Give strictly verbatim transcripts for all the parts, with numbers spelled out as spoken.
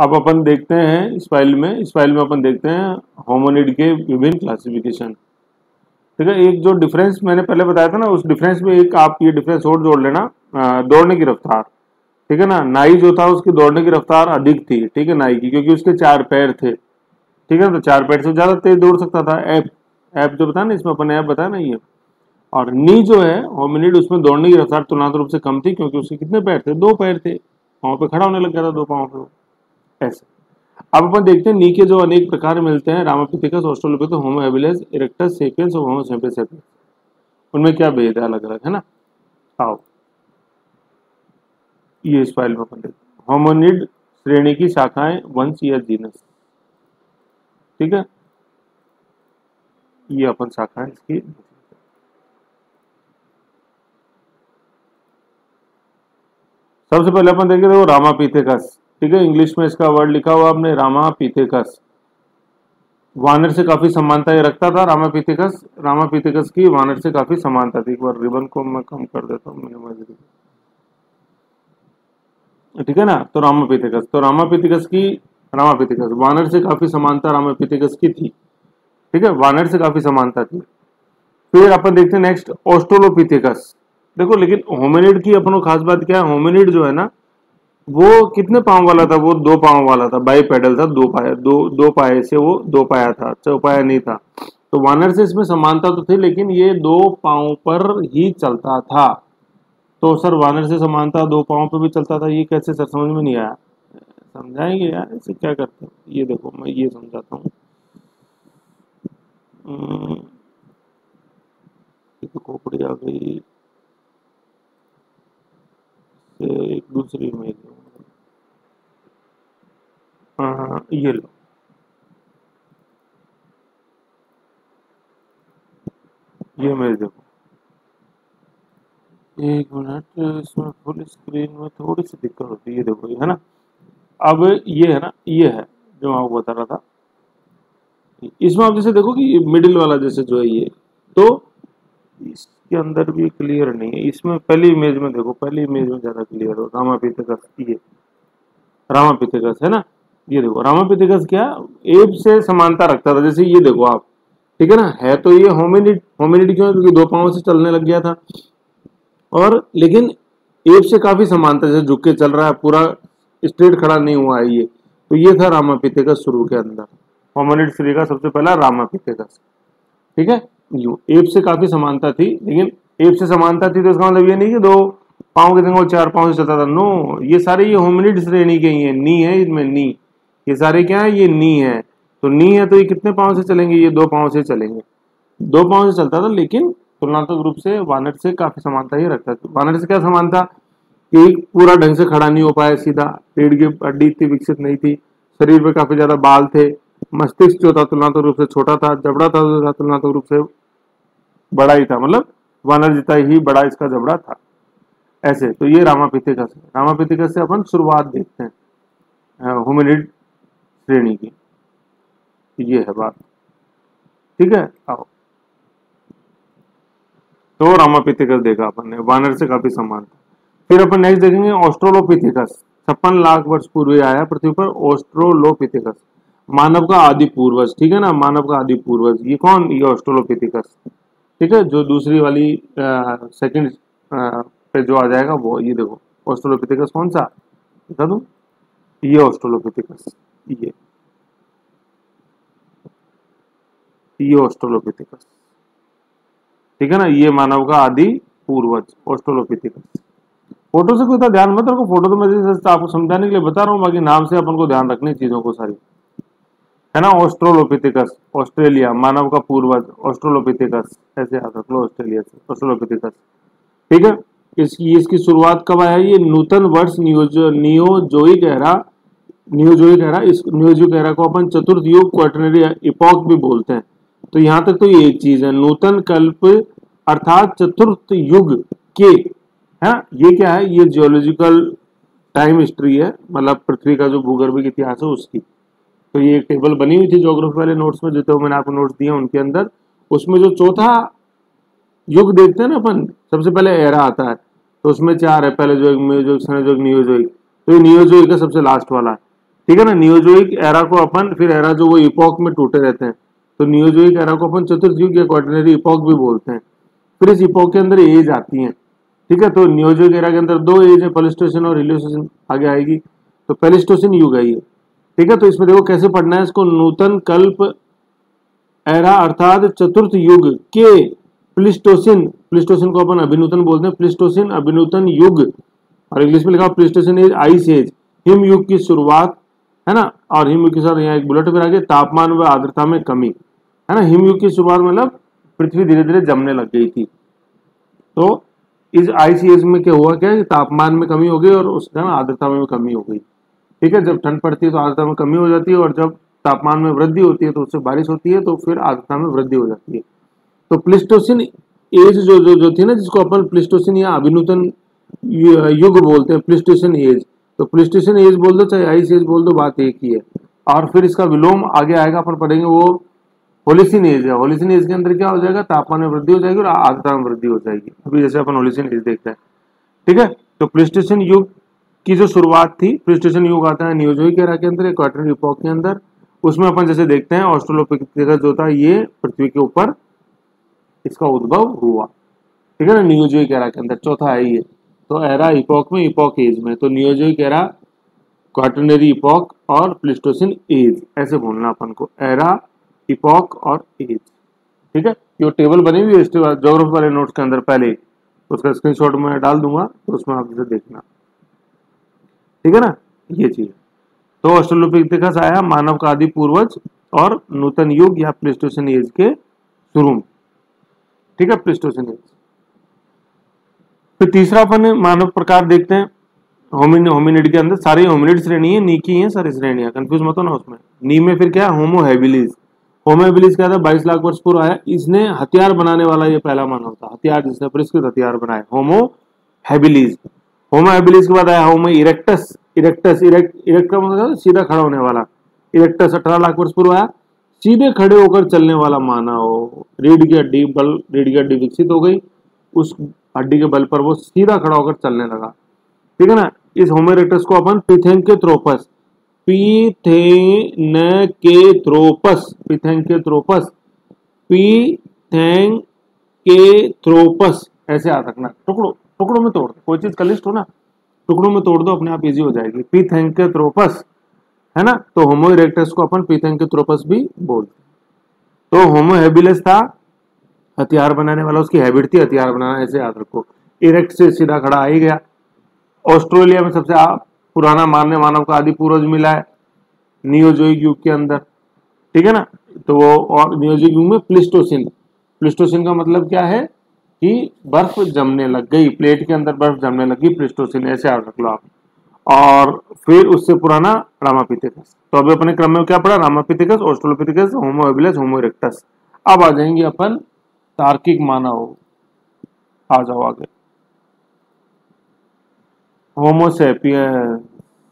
अब अपन देखते हैं इस फाइल में इस फाइल में अपन देखते हैं होमोनिड के विभिन्न क्लासिफिकेशन। ठीक है, एक जो डिफरेंस मैंने पहले बताया था ना, उस डिफरेंस में एक आप ये डिफरेंस और जोड़ लेना, दौड़ने की रफ्तार। ठीक है ना, नाई जो था उसकी दौड़ने की रफ्तार अधिक थी, ठीक है, नाई की, क्योंकि उसके चार पैर थे। ठीक है, तो चार पैर से ज्यादा तेज दौड़ सकता था। ऐप ऐप जो बताया ना, इसमें अपन ऐप बताया ना ये। और नी जो है होमिनिड, उसमें दौड़ने की रफ्तार तुलनात्मक रूप से कम थी, क्योंकि उसके कितने पैर थे, दो पैर थे, पाँव पे खड़ा होने लग गया था दो पाँव पे। ऐसे अब अपन देखते हैं नी के जो अनेक प्रकार मिलते हैं, ramapithecus, australopithecus, homo habilis, erectus, sapiens और होमो सेपियंस सेपियंस, उनमें क्या भेद है अलग अलग, है ना। आओ ये इस फाइल में अपन देखते हैं होमोनिड श्रेणी की शाखाएं, वंश या जीनस। ठीक है, ये अपन शाखाएं इसकी। सबसे पहले अपन देखेंगे वो रामापिथेकस। ठीक है, इंग्लिश में इसका वर्ड लिखा हुआ आपने रामापिथेकस। वानर से काफी समानता ये रखता था रामापिथेकस। रामापिथेकस की वानर से काफी समानता थी। एक बार रिबन को मैं कम कर देता हूँ, मिनिमाइज। ठीक है ना, तो रामापिथेकस तो रामापिथेकस की रामापिथेकस वानर से काफी समानता रामापिथेकस की थी। ठीक है, वानर से काफी समानता थी। फिर अपन देखते हैं नेक्स्ट ऑस्ट्रोलोपिथेकस। देखो, लेकिन होमिनिड की अपन को खास बात क्या है, होमिनिड जो है ना वो कितने पांव वाला था, वो दो पांव वाला था, बाई पेडल था, दो पाया दो दो पाए से वो दो पाया था, चौपाया नहीं था। तो वानर से इसमें समानता तो थी, लेकिन ये दो पांव पर ही चलता था। तो सर वानर से समानता दो पांव पे भी चलता था, ये कैसे सर, समझ में नहीं आया। समझाएंगे यार, इसे क्या करते हैं। ये देखो मैं ये समझाता हूँ। तो खोपड़ी आ गई, एक दूसरी इमेज, हाँ ये लो, ये इमेज देखो। एक मिनट, इसमें फुल स्क्रीन में थोड़ी सी दिक्कत होती है। ये देखो, ये है ना, अब ये है ना, ये है जो मैं आपको बता रहा था। इसमें आप जैसे देखो कि मिडिल वाला जैसे जो है ये, तो इसके अंदर भी क्लियर नहीं है। इसमें पहली इमेज में देखो, पहली इमेज में ज्यादा क्लियर हो। रामापिथेकस, ये रामापिथेकस है ना, ये देखो रामापिथेकस क्या एप से समानता रखता था, जैसे ये देखो आप। ठीक है ना, है तो ये होमिनिड। होमिनिड क्यों, क्योंकि दो पांव से चलने लग गया था, और लेकिन एप से काफी समानता, जैसे झुक के चल रहा है, पूरा स्ट्रेट खड़ा नहीं हुआ है ये। तो ये था रामापिथेकस शुरू के अंदर, होमिनिड श्रेणी का सबसे पहला रामापिथेकस। ठीक है, यू एप से काफी समानता थी, लेकिन एप से समानता थी तो इसका मतलब ये नहीं कि दो पांव के जगह चार पांव से चलता था। नो, ये सारे ये होमिनिड श्रेणी के ही है। नी है इनमें, नी, ये सारे क्या है, ये नी है। तो नी है तो ये कितने पांव से चलेंगे, ये दो पांव से चलेंगे। दो पांव से चलता था, लेकिन तुलनात्मक रूप से वानर से काफी समानता ही रखता था। वानर से क्या समानता कि पूरा ढंग से खड़ा नहीं हो पाया सीधा, पेड़ की हड्डी इतनी विकसित नहीं थी, शरीर पे काफी ज्यादा बाल थे, मस्तिष्क जो था तुलनात्मक रूप से छोटा था, जबड़ा था जो था तुलनात्मक रूप से बड़ा ही था, मतलब वानर जितना ही बड़ा इसका जबड़ा था। ऐसे तो ये रामापिथेकस है। रामापिथेकस से अपन शुरुआत देखते हैं होमिनिड श्रेणी की। ये है बात। ठीक है, आओ तो रामापिथेकस देखा अपन ने, वानर से काफी समान था। फिर अपन नेक्स्ट देखेंगे ऑस्ट्रोलोपिथेकस। छप्पन लाख वर्ष पूर्व आया पृथ्वी पर ऑस्ट्रोलोपिथेकस, मानव का आदि पूर्वज। ठीक है ना, मानव का आदि पूर्वज ये कौन, ये ऑस्ट्रोलोपिथेकस। ठीक है, जो दूसरी वाली सेकंड पे जो आ जाएगा वो, ये देखो ऑस्ट्रोलोपिथेकस कौन सा बता दूं, ये ऑस्ट्रोलोपिथेकस, ये ये ऑस्ट्रोलोपिथेकस। ठीक है ना, ये मानव का आदि पूर्वज ऑस्ट्रोलोपिथेकस। फोटो से कोई इतना ध्यान मत रखो, फोटो तो मैं जैसे आपको समझाने के लिए बता रहा हूँ, बाकी नाम से अपन को ध्यान रखनी चीजों को सारी, है ना। ऑस्ट्रोलोपिथेकस, ऑस्ट्रेलिया, मानव का पूर्वज ऑस्ट्रोलोपिथेकस, ऐसे आता है ऑस्ट्रेलिया से ऑस्ट्रोलोपिथेकस। ठीक है, इसकी इसकी शुरुआत कब आया, ये नूतन वर्ष नियोजो नियोजोइक एरा, नियोजोइक एरा, इस नियोजोइक एरा को अपन चतुर्थ युग, क्वाटरनरी इपॉक भी बोलते हैं। तो यहाँ तक तो ये एक चीज है, नूतन कल्प अर्थात चतुर्थ युग के, है ये क्या है, ये जियोलॉजिकल टाइम हिस्ट्री है, मतलब पृथ्वी का जो भूगर्भिक इतिहास है उसकी। तो ये एक टेबल बनी हुई थी ज्योग्राफी वाले नोट्स में, जो मैंने आपको नोट्स दिए उनके अंदर, उसमें जो चौथा युग देखते हैं ना अपन, सबसे पहले एरा आता है, तो उसमें चार है, पहले जो जो जो नियोजोइक, तो ये नियोजोइक का सबसे लास्ट वाला है। ठीक है ना। नियोजोइक एरा को अपन फिर एरा जो वो इपॉक में टूटे रहते हैं, तो नियोजोइक एरा को अपन चतुर्थ युग या क्वाटरनरी इपॉक भी बोलते हैं। फिर इस इपॉक के अंदर एज आती है, ठीक है। तो नियोजोइक एरा के अंदर दो एज है, प्लेस्टोसिन और इलियोसिन आगे आएगी। तो प्लेस्टोसिन युग है ये, ठीक है। तो इसमें देखो कैसे पढ़ना है इसको, नूतन कल्प एरा अर्थात चतुर्थ युग के प्लिस्टोसिन, प्लिस्टोसिन को अपन अभिनूतन बोलते हैं, प्लिस्टोसिन अभिनूतन युग, और इंग्लिश में लिखा प्लिस्टोसिन एज, आइस एज, हिम युग की शुरुआत, है ना। और हिम युग के साथ यहाँ एक बुलेट फिर आगे, तापमान व आर्द्रता में कमी, है ना। हिम युग की शुरुआत मतलब पृथ्वी धीरे धीरे जमने लग गई थी, तो इस आइस एज में क्या हुआ, क्या तापमान में कमी हो गई और उस टाइम आर्द्रता में कमी हो गई, ठीक है। जब ठंड पड़ती है तो आर्द्रता में कमी हो जाती है, और जब तापमान में वृद्धि होती है तो उससे बारिश होती है, तो फिर आर्द्रता में वृद्धि हो जाती है। तो प्लिस्टोसिन एज जो जो जो थी ना, जिसको अपन प्लिस्टोसिन या अभिनूतन युग बोलते हैं, प्लिस्टोसिन एज, तो प्लिस्टोसिन एज बोल दो चाहे आइस एज बोल दो, बात एक ही है। और फिर इसका विलोम आगे आएगा, अपन पढ़ेंगे, वो होलिसिन एज है। होलिसिन एज के अंदर क्या हो जाएगा, तापमान में वृद्धि हो जाएगी और आर्द्रता में वृद्धि हो जाएगी, अभी जैसे अपन होलिसिन एज देखते हैं, ठीक है। तो प्लिस्टोसिन युग की जो शुरुआत थी, प्लिस्टोसिन युग आता है नियोजोइक एरा के अंदर, क्वाटरनरी इपॉक के अंदर। उसमें अपन जैसे देखते हैं ऑस्ट्रेलोपिथेकस जो था ये पृथ्वी के ऊपर इसका उद्भव हुआ, ठीक है ना, नियोजोइक एरा के अंदर। चौथा है ये, तो एरा इपॉक में, इपॉक एज में, तो नियोजोइक एरा, क्वाटरनरी इपॉक और प्लिस्टोसिन एज, ऐसे बोलना अपन को, एरा, इपॉक और एज, ठीक है। ये टेबल बनी हुई है ज्योग्राफी वाले नोट्स के अंदर पहले, उसका स्क्रीनशॉट में डाल दूंगा, तो उसमें आप इसे देखना, ठीक है ना, ये चीज। तो ऑस्ट्रेलोपिथेकस आया मानव का आदि पूर्वज और नूतन युग या प्लिस्टोसिन एज के शुरू में, ठीक है, प्लिस्टोसिन एज। फिर तीसरा अपन मानव प्रकार देखते हैं, होमिन होमिनिड के अंदर सारी होमिनिड श्रेणी है, नी की है सारी श्रेणियां, कंफ्यूज मत हो ना उसमें। नी में फिर क्या है, होमो हैबिलिस। होमो हैबिलिस क्या था, बाईस लाख वर्ष पूर्व आया, इसने हथियार बनाने वाला ये पहला मानव था, हथियार जिसने परिष्कृत हथियार बनाए, होमो हैबिलिस। होमो हैबिलिस के बाद आया homo erectus. Erectus, erect erect का मतलब सीधा खड़ा होने वाला, इरेक्टस अठारह लाख वर्ष पूर्व आया, सीधे खड़े होकर चलने वाला मानव। रीढ़ की हड्डी बल रीढ़ की हड्डी विकसित हो गई, उस हड्डी के बल पर वो सीधा खड़ा होकर चलने लगा, ठीक है ना। इस होमो इरेक्टस को अपन पिथेंकेथ्रोपस, पिथेनकेथ्रोपस, पिथेंकेथ्रोपस, पिथेंकेथ्रोपस ऐसे याद रखना, टुकड़ों टुकड़ों में तोड़ दो, कोई चीज कलिष्ट हो ना टुकड़ों में तोड़ दो, अपने आप इजी हो जाएगी। पिथेंकेथ्रोपस, है ना। तो होमो इरेक्टस को अपन पिथेंकेथ्रोपस भी बोलते हैं। तो होमो हैबिलिस था हथियार बनाने वाला, उसकी हैबिट थी हथियार बनाना, ऐसे याद रखो। इरेक्ट से सीधा खड़ा आ ही गया। ऑस्ट्रेलिया में सबसे पुराना मानने मानव का आदि पूर्वज मिला है नियोजोइक युग के अंदर, ठीक है ना। तो वो और नियोजोइक युग में प्लिस्टोसिन, प्लिस्टोसिन का मतलब क्या है कि बर्फ जमने लग गई, प्लेट के अंदर बर्फ जमने लगी, प्लिस्टोसिन, ऐसे याद रख लो आप। और फिर उससे पुराना रामापिथेकस। तो अभी अपने क्रम में क्या पढ़ा, ramapithecus, australopithecus, homo habilis, homo erectus. अब आ जाएंगे अपन तार्किक मानव, आ जाओ आगे। होमोसेपियंस,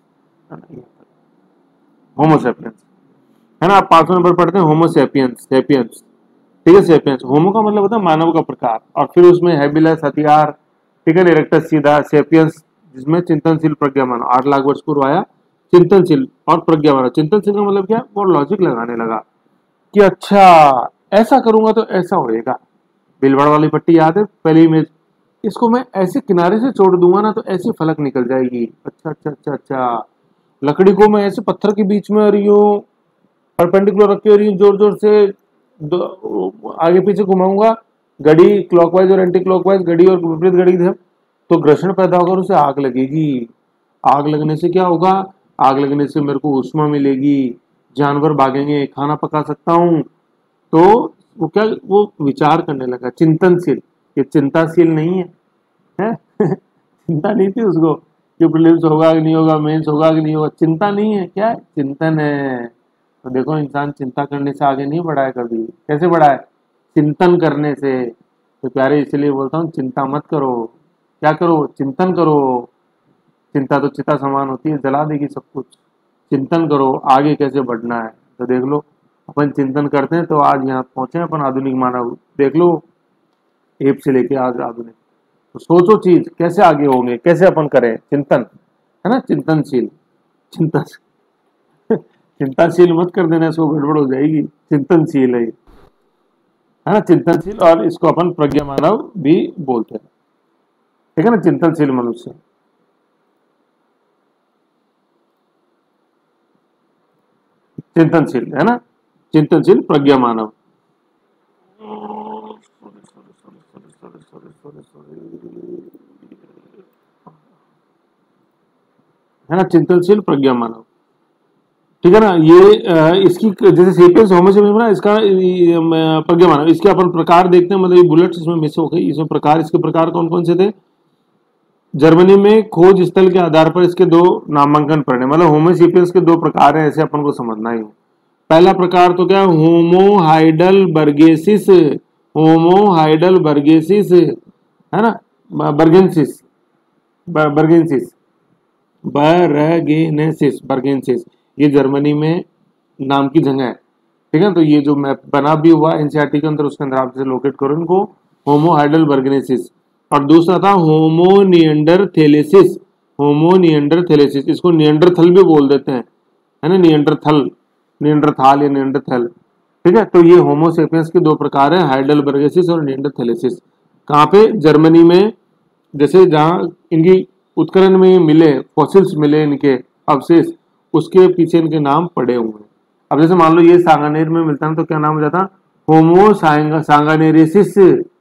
होमोसेपियंस, है ना। आप पांचवें नंबर पढ़ते हैं होमोसेपियंस, सेपियंस, ठीक है, सेपियंस। होमो का मतलब होता है मानव का प्रकार, और फिर उसमें हैबिलिस हथियार, ठीक है, इरेक्टस सीधा, सेपियंस जिसमें चिंतनशील प्रज्ञा मानव, आठ लाख वर्ष पूर्व आया, चिंतनशील और प्रज्ञा मानव। चिंतनशील का मतलब क्या, वो लॉजिक लगाने लगा कि अच्छा ऐसा करूंगा तो ऐसा होएगा। बिलवड़ वाली पट्टी याद है, पहली इमेज, इसको मैं ऐसे किनारे से छोड़ दूंगा ना तो ऐसी फलक निकल जाएगी। अच्छा अच्छा अच्छा अच्छा, लकड़ी को मैं ऐसे पत्थर के बीच में और यूं परपेंडिकुलर रख के और यूं जोर जोर से आगे पीछे घुमाऊंगा, घड़ी क्लॉकवाइज और एंटी क्लॉकवाइज, घड़ी और विपरीत घड़ी तो घर्षण पैदा होगा, उसे आग लगेगी। आग लगने से क्या होगा, आग लगने से मेरे को ऊष्मा मिलेगी, जानवर भागेंगे, खाना पका सकता हूँ। तो वो क्या, वो विचार करने लगा, चिंतनशील। ये चिंताशील नहीं है, है? चिंता नहीं थी उसको कि प्रीलिम्स होगा कि नहीं होगा, मेंस होगा कि नहीं होगा, चिंता नहीं है, क्या है, चिंतन है। तो देखो इंसान चिंता करने से आगे नहीं बढ़ा है कभी, कैसे बढ़ा है, चिंतन करने से। तो प्यारे इसलिए बोलता हूँ चिंता मत करो, क्या करो, चिंतन करो। चिंता तो चिता समान होती है, जला देगी सब कुछ। चिंतन करो आगे कैसे बढ़ना है। तो देख लो अपन चिंतन करते हैं तो आज यहाँ पहुंचे अपन आधुनिक मानव, देख लो एप से लेके आज आधुनिक। तो सोचो चीज कैसे आगे होंगे, कैसे अपन करें चिंतन, है ना, चिंतनशील, चिंतन, चिंतनशील मत कर देना, इसको गड़बड़ हो जाएगी। चिंतनशील है ये, है ना, चिंतनशील। और इसको अपन प्रज्ञा मानव भी बोलते हैं, ठीक है ना, चिंतनशील मनुष्य। चिंतनशील है ना, चिंतनशील प्रज्ञा मानव। है ना, चिंतनशील प्रज्ञा मानव, ठीक है ना। ये अ, इसकी जैसे सेपियंस होमोसेपियंस ना, इसका प्रज्ञा मानव, इसके अपन प्रकार देखते हैं। मतलब ये बुलेट्स इसमें मिस हो गई, इसमें प्रकार, इसके प्रकार कौन कौन से थे। जर्मनी में खोज स्थल के आधार पर इसके दो नामांकन पड़े, मतलब होमोसेपियंस के दो प्रकार हैं, ऐसे अपन को समझना ही है। पहला प्रकार तो क्या, होमो हाइडलबर्गेसिस, होमो हाइडलबर्गेसिस, है ना, बर्गेंसिस, बर्गेंसिस, बर्गेनेसिस, बर्गेंसिस, ये जर्मनी में नाम की जगह है, ठीक है। तो ये जो मैप बना भी हुआ एनसीईआरटी के अंदर, उसके अंदर आप जैसे लोकेट करो इनको, होमो हाइडलबर्गेनेसिस। और दूसरा था होमो निएंडरथैलेसिस, होमो निएंडरथैलेसिस, इसको निएंडरथल भी बोल देते हैं, है ना, निएंडरथल, निएंडरथाल या निएंडरथल, ठीक है। तो ये होमोसेपियंस के दो प्रकार है, हाइडलबर्गेसिस और निएंडरथैलेसिस। कहाँ पे, जर्मनी में, जैसे जहाँ इनकी उत्खनन में मिले फॉसिल्स मिले, इनके अवशेष, उसके पीछे इनके नाम पड़े हुए हैं। अब जैसे मान लो ये सांगानेर में मिलता है तो क्या नाम हो जाता, होमो सांगानेरेसिस।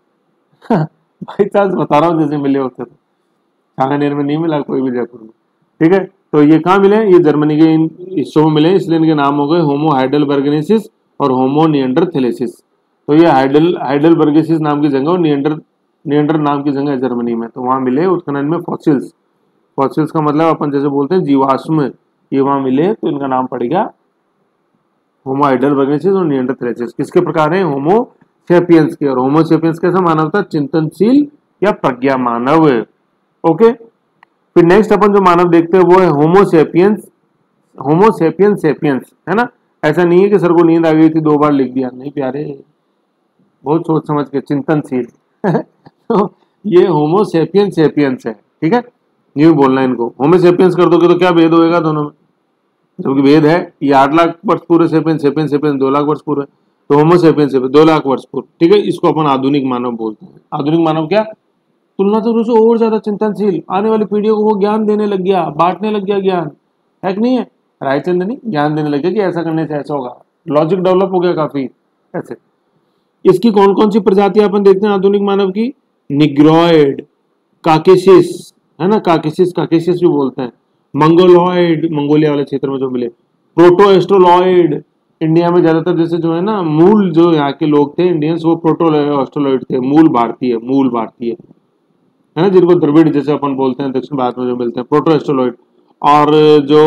भाई चांस बता रहा हूँ, जैसे मिले होते तो। सांगानेर में नहीं मिला कोई भी जयपुर में, ठीक है। तो ये कहाँ मिले, ये जर्मनी के इन हिस्सों में मिले, इसलिए इनके नाम हो गए होमो हाइडलबर्गेनेसिस और होमो निएंडरथैलेसिस। तो ये हाइडल हाइडलबर्गेसिस नाम की जगह और निएंडर निएंडर नाम की जगह है जर्मनी में, तो वहां मिले उत्खनन में फॉसिल्स। फॉसिल्स का मतलब अपन जैसे बोलते हैं जीवाश्म, ये वहां मिले, तो इनका नाम पड़ेगा होमो हाइडलबर्गेसिस और निएंडरथैलेसिस। किसके प्रकार है, होमो सेपियंस के। और होमो सेपियंस कैसा मानव था, चिंतनशील या प्रज्ञा मानव, ओके। फिर नेक्स्ट अपन जो मानव देखते हैं वो है homo sapiens, homo sapiens sapiens, है ना। ऐसा नहीं है कि सर को नींद आ गई थी दो बार लिख दिया, नहीं प्यारे, बहुत सोच समझ के, चिंतनशील। तो ये होमो सेपियंस सेपियंस है, ठीक है, यूं बोलना है इनको। होमो सेपियंस कर दोगे तो क्या भेद होएगा दोनों में, जबकि भेद है, ये आठ लाख वर्ष पूर्व सेपियंस, सेपियंस सेपियंस दो लाख वर्ष पूर्व है, तो होमो सेपियंस सेपियंस दो लाख वर्ष पूर्व, ठीक है। इसको अपन आधुनिक मानव बोलते हैं। आधुनिक मानव क्या, तुलना तो उससे और ज्यादा चिंतनशील, आने वाली पीढ़ियों को वो ज्ञान देने लग गया, बांटने लग गया ज्ञान, है कि नहीं है, रायचंद नहीं, ज्ञान देने लग गया कि ऐसा करने से ऐसा होगा, लॉजिक डेवलप हो गया काफी ऐसे। इसकी कौन कौन सी प्रजातियां अपन देखते हैं आधुनिक मानव की, निग्रोइड, काकेसिस, है ना, काकेसिस, काकेसिस भी बोलते हैं, मंगोलॉइड, मंगोलिया वाले क्षेत्र में जो मिले, प्रोटोएस्ट्रोलॉइड, इंडिया में ज्यादातर जैसे जो है ना, मूल जो यहाँ के लोग थे इंडियंस, वो प्रोटोएस्ट्रोलॉइड थे, मूल भारतीय, मूल भारतीय, है ना, जिनको द्रविड़ जैसे अपन बोलते हैं, दक्षिण भारत में जो मिलते हैं, प्रोटोएस्ट्रोलॉइड। और जो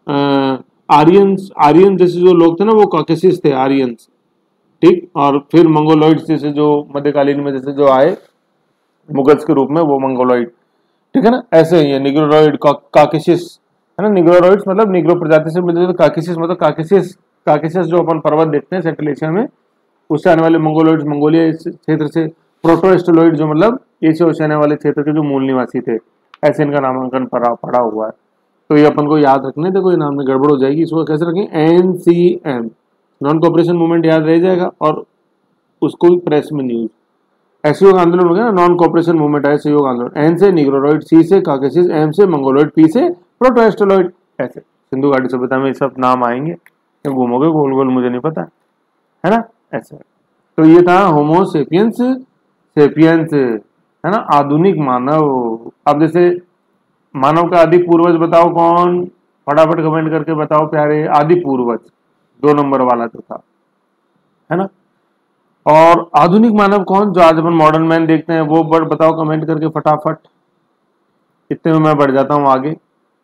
आर्यंस, आर्यन जैसे जो लोग थे ना, वो काकेसिस थे, आर्यंस, ठीक। और फिर मंगोलॉइड्स जैसे जो मध्यकालीन में जैसे जो आए मुगल्स के रूप में, वो मंगोलॉइड, ठीक है ना। ऐसे ही है निग्रोइड, काकेसिस, है ना, निग्रोइड्स मतलब निग्रो प्रजाति से मिलते, तो काकेसिस मतलब काकेसिस, काकेसिस जो अपन पर्वत देखते हैं सेंट्रल एशिया में, उससे आने वाले मंगोलॉइड्स, मंगोलिया क्षेत्र से। प्रोटोएस्ट्रोलॉइड जो मतलब एशिया ओशियाना वाले क्षेत्र के जो मूल निवासी थे, ऐसे इनका नामांकन पड़ा पड़ा हुआ है। तो ये अपन को याद रखने, देखो ये नाम में गड़बड़ हो जाएगी, इसको कैसे रखें, N C M, non cooperation movement याद रह जाएगा, और उसको भी प्रेस में न्यूज, असहयोग आंदोलन हो गया ना, नॉन कॉपरेशन मूवमेंट है सहयोग आंदोलन। एन से निग्रोइड, सी से काकेसिस, एम से मंगोलॉइड, पी से प्रोटोएस्ट्रोलॉइड, ऐसे सिंधु घाटी सभ्यता में सब नाम आएंगे, घूमोगे गोल गोल, मुझे नहीं पता, है ना, ऐसे। तो ये था होमो सेपियंस सेपियंस, है ना, आधुनिक मानव। अब जैसे मानव का आदि पूर्वज बताओ कौन, फटाफट कमेंट करके बताओ प्यारे, आदि पूर्वज दो नंबर वाला जो था, है ना। और आधुनिक मानव कौन, जो आज अपन मॉडर्न मैन देखते हैं, वो बढ़ बताओ कमेंट करके फटाफट, इतने में मैं बढ़ जाता हूं आगे।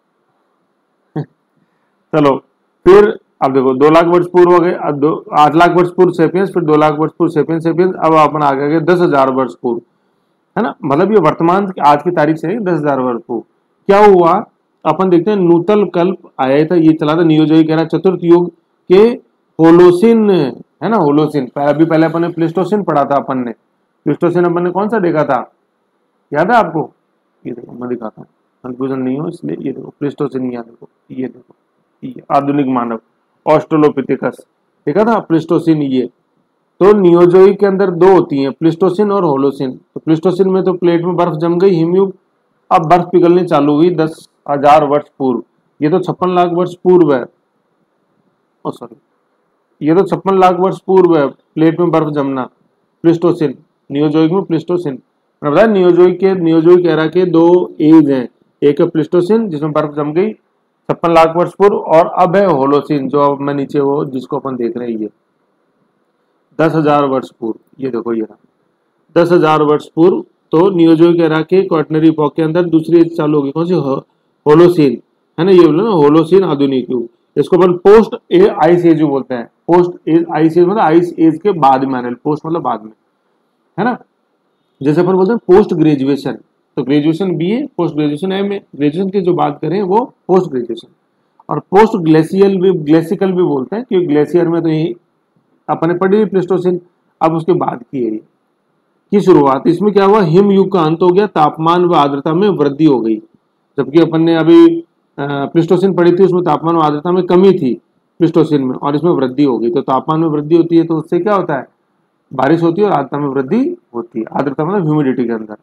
चलो फिर अब देखो, दो लाख वर्ष पूर्व हो गए, अब दो आठ लाख वर्ष पूर्व सेपियंस, फिर दो लाख वर्ष पूर्व सेपियंस सेपियंस, अब अपन आगे गए दस हजार वर्ष पूर्व, है ना, मतलब ये वर्तमान आज की तारीख से दस हजार वर्ष पूर्व। क्या हुआ, अपन देखते हैं नूतन कल्प आया था, ये चला था नियोजोई कह रहा चतुर्थ युग के होलोसिन, है ना, होलोसिन। अभी पहले अपन ने प्लेस्टोसिन पढ़ा था, अपन ने प्लेस्टोसिन अपन ने कौन सा देखा था, याद है आपको, ये देखो मैं दिखाता हूँ, कंफ्यूजन नहीं हो इसलिए, ये देखो प्लेस्टोसिन, यहाँ देखो, ये देखो, ये आधुनिक मानव, ऑस्ट्रेलोपिथिकस, देखा था प्लिस्टोसिन ये। तो नियोजोइक के अंदर दो होती हैं, प्लिस्टोसिन और होलोसिन। तो प्लिस्टोसिन में तो प्लेट में बर्फ जम गई, हिमयुग, अब बर्फ पिघलनी चालू हुई दस हजार वर्ष पूर्व। ये तो छप्पन लाख वर्ष पूर्व है, ओ सॉरी, ये तो छप्पन लाख वर्ष पूर्व है प्लेट में बर्फ जमना, प्लिस्टोसिन। नियोजोइक में प्लिस्टोसिन, मैंने बताया नियोजोइक के नियोजोइक एरा के दो एज हैं, एक है प्लिस्टोसिन जिसमें बर्फ जम गई छप्पन लाख वर्ष पूर्व, और अब है होलोसिन जो अब मैं नीचे वो जिसको अपन देख रहे हैं ये दस हजार वर्ष पूर्व। ये देखो ये रहा दस हजार वर्ष पूर्व। तो नियोजोइक एरा के क्वाटरनरी इपॉक के अंदर दूसरी एज चालू होगी, कौन सी, होलोसिन, है ना, ये बोलो ना होलोसिन आधुनिक युग। इसको अपन पोस्ट आइस एज बोलते हैं। पोस्ट एज आइस एज मतलब आइस एज के बाद में आने, पोस्ट मतलब बाद में, है ना। जैसे अपन बोलते हैं पोस्ट ग्रेजुएशन, तो graduation B A, post graduation M A, graduation की जो बात करें वो पोस्ट ग्रेजुएशन। और पोस्ट ग्लेशियल भी, ग्लेसिकल भी बोलते हैं, क्योंकि ग्लेशियर में तो यही अपने पढ़ी प्लिस्टोसिन, अब उसके बाद की है की शुरुआत। इसमें क्या हुआ, हिम युग का अंत हो गया, तापमान व आर्द्रता में वृद्धि हो गई। जबकि अपन ने अभी प्लिस्टोसिन पढ़ी थी, उसमें तापमान व आर्द्रता में कमी थी प्लिस्टोसिन में, और इसमें वृद्धि हो गई। तो तापमान में वृद्धि होती है तो उससे क्या होता है, बारिश होती है, और आर्द्रता में वृद्धि होती है। आर्द्रता मतलब ह्यूमिडिटी के अंदर।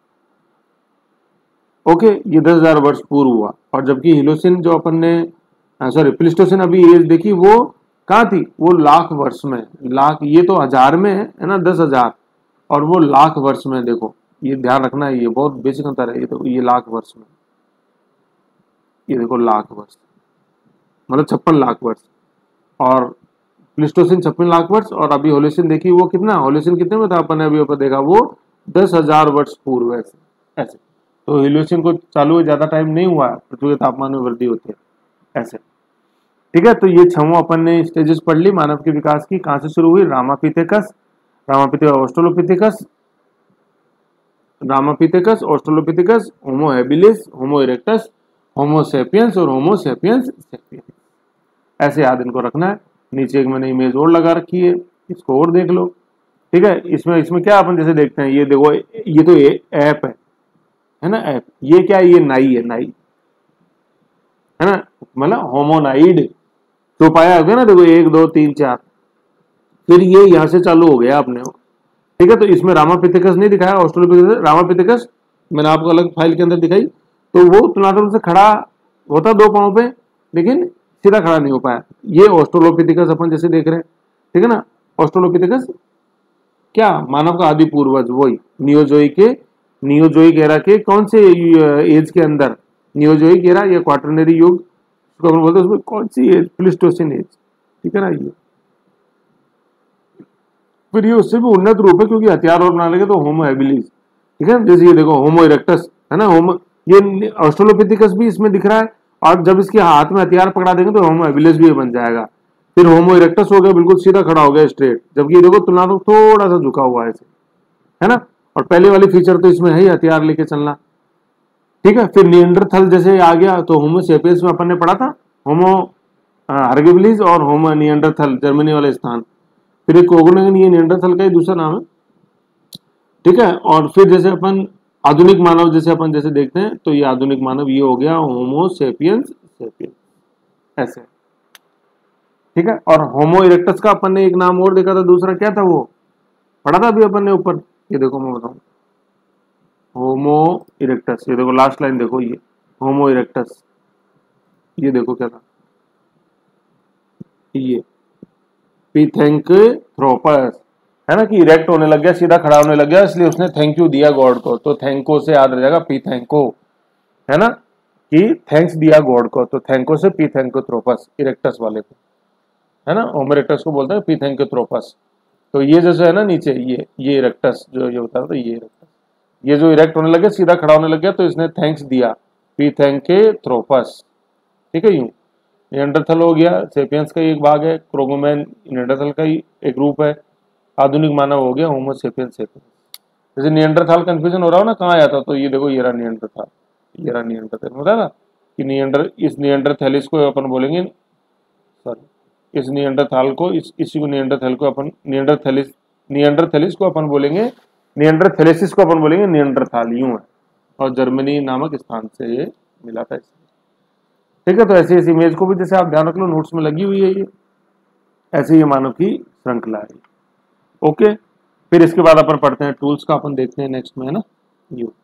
ओके, ये दस हजार वर्ष पूर्व हुआ। और जबकि हिलोसिन जो अपन ने सॉरी प्लिस्टोसिन अभी एज देखी वो कहाँ थी, वो लाख वर्ष में, लाख, ये तो हजार में है, है ना, दस हजार, और वो लाख वर्ष में। देखो ये ध्यान रखना है, ये बहुत बेसिक अंतर है। ये तो ये लाख वर्ष में, ये देखो लाख वर्ष मतलब छप्पन लाख वर्ष, और प्लिस्टोसिन छप्पन लाख वर्ष, और अभी होलोसिन देखी वो कितना, होलोसिन कितने में था अपन ने अभी ऊपर देखा, वो दस हजार वर्ष पूर्व ऐसे ऐसे। तो हिलोसिन को चालू हुए ज्यादा टाइम नहीं हुआ, पृथ्वी के तापमान में वृद्धि होती है ऐसे। ठीक है, तो ये छह अपन ने स्टेजेस पढ़ ली मानव के विकास की। कहां से शुरू हुई, ramapithecus, ramapithecus australopithecus, ramapithecus australopithecus, homo habilis, homo erectus, homo sapiens और होमो सेपियंस सेपियंस, ऐसे याद इनको रखना है। नीचे एक मैंने इमेज और लगा रखी है, इसको और देख लो। ठीक है, इसमें इसमें क्या अपन जैसे देखते हैं, ये देखो ये तो ये ऐप है है ना, ऐप, ये क्या है, ये नाई है, नाई है ना, मतलब होमोनाइड तो पाया होगा ना, देखो एक दो तीन चार, फिर ये यहां से चालू हो गया अपने। ठीक है, तो इसमें रामापिथेकस नहीं दिखाया, ऑस्ट्रेलोपिथेकस, रामापिथेकस मैंने आपको अलग फाइल के अंदर दिखाई। तो वो तुलनात्मक से खड़ा होता दो पांव पे, लेकिन सीधा खड़ा नहीं हो पाया। ये ऑस्ट्रेलोपिथेकस अपन जैसे देख रहे हैं, ठीक है ना। ऑस्ट्रेलोपिथेकस क्या, मानव का आदि पूर्वज, वही नियोजोइक के, नियोजोइक एरा के कौन से एज के अंदर, नियोजोइक एरा या क्वाटरनरी युग उसको अपन बोलते हैं, उसमें कौन सी एज, प्लिस्टोसिन एज। ठीक है ना। ये फिर ये उससे भी उन्नत रूप है, क्योंकि हथियार और बना लेंगे तो होमो हैबिलिस। ठीक है, जैसे ये देखो होमो इरेक्टस है ना, होमो, ये ऑस्ट्रेलोपिथेकस भी इसमें दिख रहा है, और जब इसके हाथ में हथियार पकड़ा देंगे तो होमो हैबिलिस भी बन जाएगा। फिर होमो इरेक्टस हो गया, बिल्कुल सीधा खड़ा हो गया स्ट्रेट, जबकि ये देखो तुलनात्मक थोड़ा सा झुका हुआ है, है ना। और पहले वाली फीचर तो इसमें है ही हथियार लेके चलना। ठीक है, फिर निएंडरथल जैसे आ गया, तो होमो सेपियंस में अपन ने पढ़ा था होमो हर्गिबिलिस और होमो निएंडरथल, जर्मनी वाले स्थान। फिर एक कोगोनेगन, ये निएंडरथल का ही दूसरा नाम है। ठीक है, और फिर जैसे अपन आधुनिक मानव जैसे अपन जैसे देखते हैं, तो ये आधुनिक मानव ये हो गया होमो सेपियंस सेपियंस ऐसे। ठीक है, और होमो इरेक्टस का अपन ने एक नाम और देखा था, दूसरा क्या था वो पढ़ा था अभी अपन ने ऊपर, ये देखो मैं बताऊं, होमो इरेक्टस, ये देखो लास्ट लाइन देखो, ये होमो इरेक्टस, ये देखो क्या था, ये पिथेंकथ्रोपस, है ना, कि इरेक्ट होने लग गया, सीधा खड़ा होने लग गया, इसलिए उसने थैंक यू दिया गॉड को। तो थैंको से याद रह जाएगा पिथेंको, है ना, कि थैंक्स दिया गॉड को। तो थैंको से पिथेंकथ्रोपस, इरेक्टस वाले को, है ना, होमो इरेक्टस को बोलते हैं पिथेंकथ्रोपस। तो ये जैसे है ना नीचे, ये ये इरेक्टस जो ये होता है, तो ये इरेक्टस, ये जो इरेक्ट होने लगे, सीधा खड़ा होने लग गया, तो इसने थैंक्स दिया, पिथेंकथ्रोपस। ठीक है, यूं निएंडरथल हो गया, सेपियंस का ही एक भाग है, क्रोगोमैन निएंडरथल का ही एक रूप है, आधुनिक मानव हो गया होमो सेपियंस सेपियंस। जैसे निएंडरथल कंफ्यूजन हो रहा हो ना, कहाँ आया था, तो ये देखो ये रहा निएंडरथल, ये रहा निएंडरथल, होता है ना कि निएंडर, इस निएंडरथैलिस को अपन बोलेंगे, सॉरी इस निएंडरथल को, इस इसी को निएंडरथल को अपन निएंडरथैलिस, निएंडरथैलिस को अपन बोलेंगे, निएंडरथैलिसिस को अपन बोलेंगे निएंडरथल, यूं है। और जर्मनी नामक स्थान से ये मिला था इसमें। ठीक है, तो ऐसी ऐसी इमेज को भी जैसे आप ध्यान रख लो नोट्स में लगी हुई है ये, ऐसे ये मानव की श्रृंखला है। ओके, फिर इसके बाद अपन पढ़ते हैं टूल्स का, अपन देखते हैं नेक्स्ट में, है ना। यू